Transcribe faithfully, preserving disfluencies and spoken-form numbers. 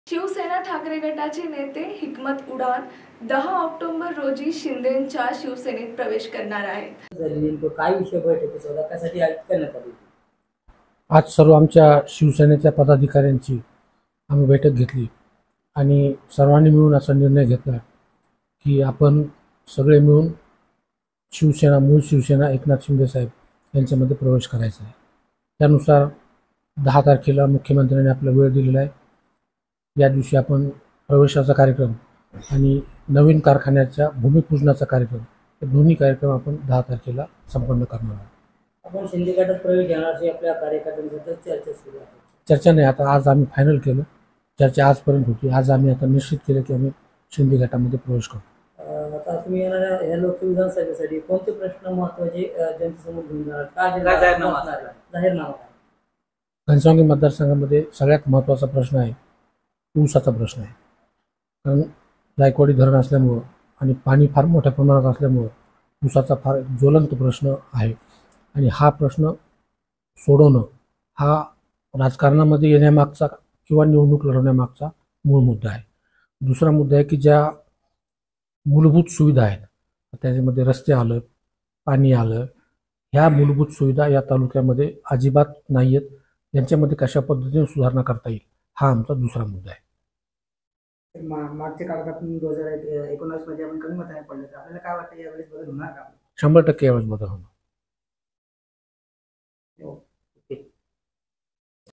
शिवसेना ठाकरे गटाचे नेते हिकमत उडान दहा ऑक्टोबर रोजी शिंदेंच्या शिवसेनेत प्रवेश करणार आहेत। काय विषय बैठकीत होता, त्यासाठी आयोजित करण्यात आली? आज सर्व आमच्या शिवसेनेच्या पदाधिकाऱ्यांची आम्ही बैठक घेतली आणि सर्वांनी मिळून असा निर्णय घेतला की आपण सगळे मिळून शिवसेना मूळ शिवसेना एकनाथ शिंदे साहेब यांच्यामध्ये प्रवेश करायचा आहे। त्यानुसार दहा तारखेला मुख्यमंत्र्यांनी आपला वेळ दिलेला आहे। या दिवशी आपण प्रवेशाचा कार्यक्रम आणि नवीन कारखान्याच्या भूमिपूजनाचा कार्यक्रम हे दोन्ही कार्यक्रम आपण दहा तारखेला संपन्न करणार आहोत। आपण शिंदे गटात प्रवेश घेणार अशी आपल्या कार्यकर्त्यांसोबत चर्चा सुरू आहे। चर्चा नाही, आता आज आम्ही फायनल केलं। चर्चा आजपर्यंत होती, आज आम्ही आता निश्चित केलं की आम्ही शिंदे गटामध्ये प्रवेश करू। आता तुम्ही येणाऱ्या ह्या लोकसभा विधानसभेसाठी कोणते प्रश्न महत्त्वाचे जनतेसमोर घेऊन जाणार? काय जाहीरनामा? घनसावंगी मतदारसंघामध्ये सगळ्यात महत्त्वाचा प्रश्न आहे ऊसाचा प्रश्न आहे। कारण जायकवाडी धरण असल्यामुळं आणि पाणी फार मोठ्या प्रमाणात असल्यामुळं ऊसाचा फार ज्वलंत प्रश्न आहे आणि हा प्रश्न सोडवणं हा राजकारणामध्ये येण्यामागचा किंवा निवडणूक लढवण्यामागचा मूळ मुद्दा आहे। दुसरा मुद्दा आहे की ज्या मूलभूत सुविधा आहेत, त्याच्यामध्ये रस्ते आलं, पाणी आलं, ह्या मूलभूत सुविधा या तालुक्यामध्ये अजिबात नाही आहेत। यांच्यामध्ये कशा पद्धतीने सुधारणा करता येईल हा आमचा दुसरा मुद्दा आहे। मागच्या काळात दोन हजार एकोणावीस मध्ये आपण कमी मताने पडले, आपल्याला काय वाटतं यावेळेस बदल होणार का? शंभर टक्के यावेळेस बदल होणार।